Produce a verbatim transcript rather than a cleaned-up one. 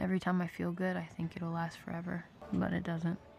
Every time I feel good, I think it'll last forever, but it doesn't.